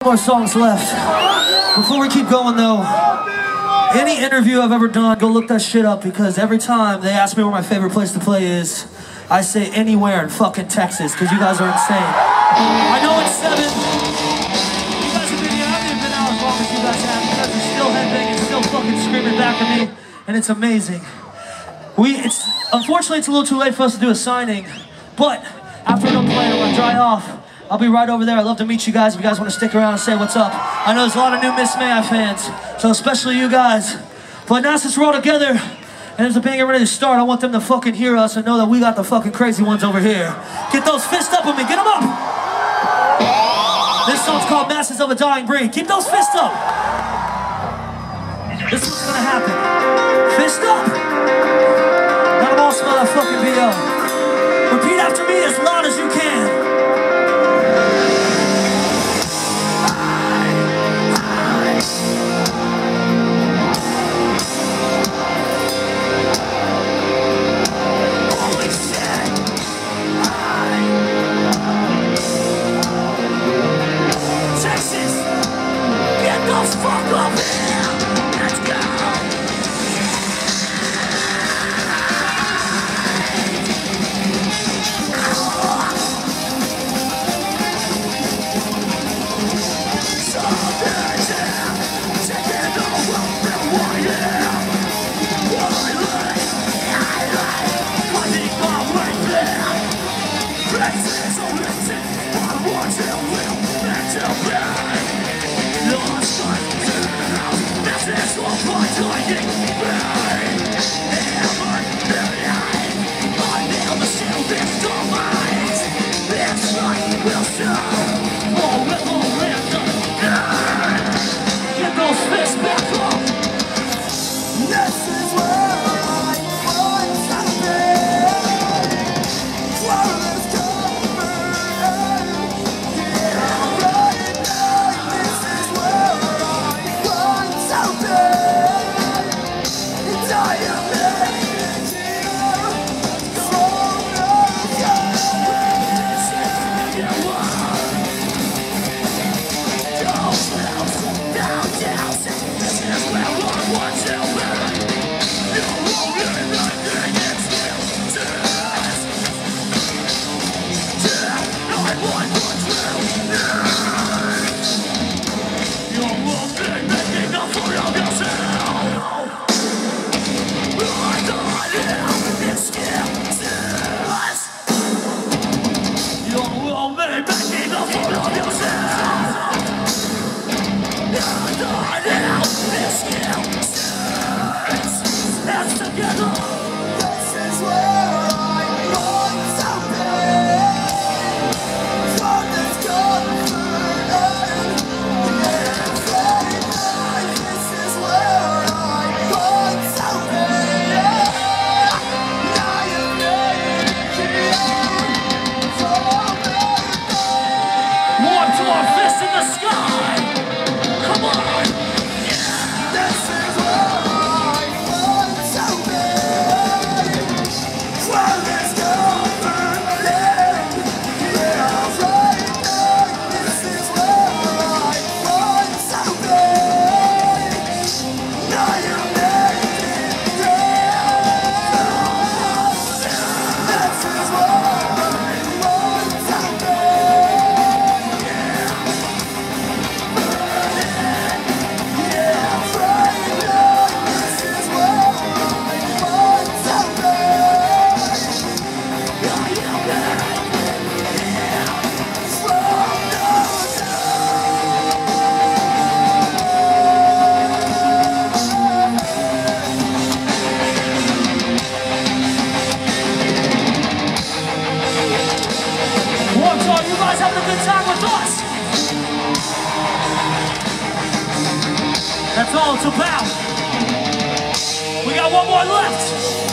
More songs left. Before we keep going though, any interview I've ever done, go look that shit up, because every time they ask me where my favorite place to play is, I say anywhere in fucking Texas, because you guys are insane. I know it's 7. You guys have been here, I haven't been out as long as you guys have. You guys are still headbanging, still fucking screaming back at me, and it's amazing. Unfortunately it's a little too late for us to do a signing, but after we're done playing, I'm gonna dry off. I'll be right over there. I'd love to meet you guys if you guys want to stick around and say what's up. I know there's a lot of new Miss May I fans, so especially you guys. But now since we're all together and there's a band getting ready to start, I want them to fucking hear us and know that we got the fucking crazy ones over here. Get those fists up with me. Get them up. This song's called Masses of a Dying Breed. Keep those fists up. This is what's gonna happen. Fist up. Let them all smell that fucking BO. Repeat after me as loud as you can. That's all it's about. We got one more left.